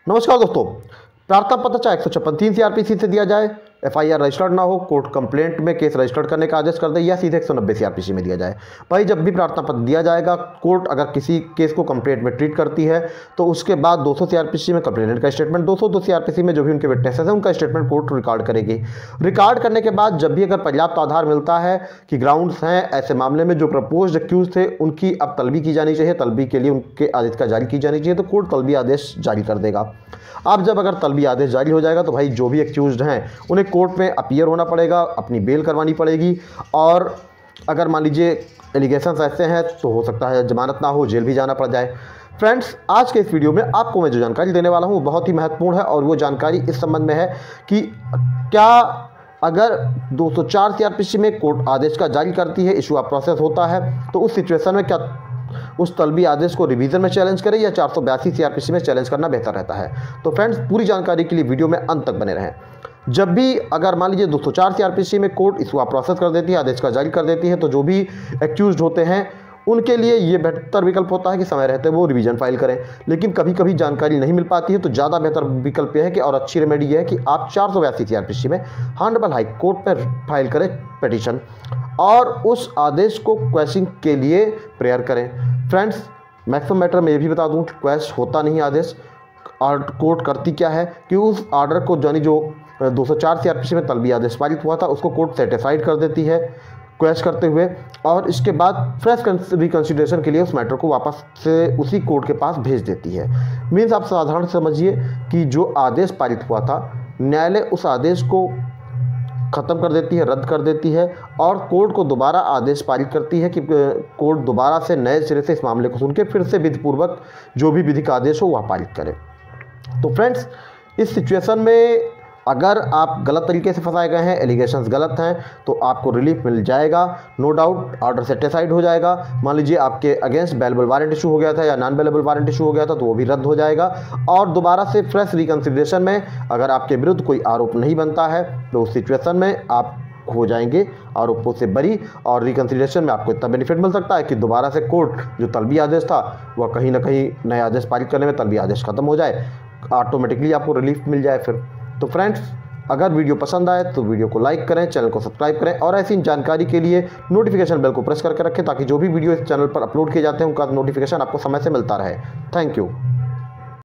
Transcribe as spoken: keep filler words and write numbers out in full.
नमस्कार दोस्तों। प्रार्थना पत्र चाहे एक सौ छप्पन तीन सीआरपीसी से दिया जाए, एफआईआर रजिस्टर्ड ना हो, कोर्ट कंप्लेंट में केस रजिस्टर्ड करने का आदेश कर दे, या सीधे एक सौ नब्बे सीआरपीसी में दिया जाए। भाई जब भी प्रार्थना पत्र दिया जाएगा, कोर्ट अगर किसी केस को कंप्लेंट में ट्रीट करती है तो उसके बाद दो सौ सीआरपीसी में कंप्लेनेंट का स्टेटमेंट, दो सौ दो सीआरपीसी में जो भी उनके विटनेसेस हैं उनका स्टेटमेंट कोर्ट रिकॉर्ड करेगी। रिकॉर्ड करने के बाद जब भी अगर पर्याप्त आधार मिलता है कि ग्राउंड्स हैं, ऐसे मामले में जो प्रपोज्ड एक्यूज थे उनकी अब तलबी की जानी चाहिए, तलबी के लिए उनके आदेश का जारी की जानी चाहिए, तो कोर्ट तलबी आदेश जारी कर देगा। अब जब अगर तलबी आदेश जारी हो जाएगा तो भाई जो भी एक्यूज्ड हैं उन्हें कोर्ट में अपीयर होना पड़ेगा, अपनी बेल करवानी पड़ेगी, और अगर मान लीजिए एलिगेशंस ऐसे हैं तो हो सकता है जमानत ना हो, जेल भी जाना पड़ जाए। फ्रेंड्स, आज के इस वीडियो में आपको मैं जो जानकारी देने वाला हूँ वो बहुत ही महत्वपूर्ण है, और वो जानकारी इस संबंध में है कि क्या अगर दो सौ चार सीआरपीसी में कोर्ट आदेश का जारी करती है, इशू प्रोसेस होता है, तो उस सिचुएशन में क्या उस तलबी आदेश को रिवीजन में चैलेंज करें या चार सौ बयासी सीआरपीसी में चैलेंज करना बेहतर रहता है। तो फ्रेंड्स, पूरी जानकारी के लिए वीडियो में अंत तक बने रहें। जब भी अगर मान लीजिए दो सौ चार सीआरपीसी में कोर्ट इशू प्रोसेस कर देती है, आदेश का जारी कर देती है, तो जो भी एक्यूज्ड होते हैं उनके लिए ये बेहतर विकल्प होता है कि समय रहते वो रिवीजन फाइल करें। लेकिन कभी कभी जानकारी नहीं मिल पाती है तो ज़्यादा बेहतर विकल्प यह है कि, और अच्छी रेमेडी यह है कि आप चार सौ बयासी सीआरपीसी में हॉनरेबल हाई कोर्ट में फाइल करें पिटीशन, और उस आदेश को क्वैशिंग के लिए प्रेयर करें। फ्रेंड्स, मैक्सिमम मैटर में ये भी बता दूं कि क्वैश होता नहीं आदेश, और कोर्ट करती क्या है कि उस ऑर्डर को यानी जो दो सौ चार सीआरपीसी में तलबी आदेश पारित हुआ था उसको कोर्ट सेटिस्फाइड कर देती है क्वैश करते हुए, और इसके बाद फ्रेश रिकंसिडरेशन के लिए उस मैटर को वापस से उसी कोर्ट के पास भेज देती है। मीन्स आप साधारण समझिए कि जो आदेश पारित हुआ था, न्यायालय उस आदेश को ख़त्म कर देती है, रद्द कर देती है, और कोर्ट को दोबारा आदेश पारित करती है कि कोर्ट दोबारा से नए सिरे से इस मामले को सुन के फिर से विधिपूर्वक जो भी विधिक आदेश हो वह पारित करे। तो फ्रेंड्स, इस सिचुएशन में अगर आप गलत तरीके से फंसाए गए हैं, एलिगेशंस गलत हैं, तो आपको रिलीफ मिल जाएगा, नो डाउट। ऑर्डर सेटिस्फाइड हो जाएगा। मान लीजिए आपके अगेंस्ट बेलेबल वारंट इशू हो गया था या नॉन बेलेबल वारंट इशू हो गया था तो वो भी रद्द हो जाएगा, और दोबारा से फ्रेश रिकंसिडरेशन में अगर आपके विरुद्ध कोई आरोप नहीं बनता है तो उस सिचुएशन में आप हो जाएंगे आरोपों से बरी, और रिकंसिडरेशन में आपको इतना बेनिफिट मिल सकता है कि दोबारा से कोर्ट जो तलबी आदेश था वह कहीं ना कहीं नया आदेश पारित करने में तलबी आदेश खत्म हो जाए, ऑटोमेटिकली आपको रिलीफ मिल जाए फिर। तो फ्रेंड्स, अगर वीडियो पसंद आए तो वीडियो को लाइक करें, चैनल को सब्सक्राइब करें, और ऐसी जानकारी के लिए नोटिफिकेशन बेल को प्रेस करके रखें ताकि जो भी वीडियो इस चैनल पर अपलोड किए जाते हैं उनका नोटिफिकेशन आपको समय से मिलता रहे। Thank you.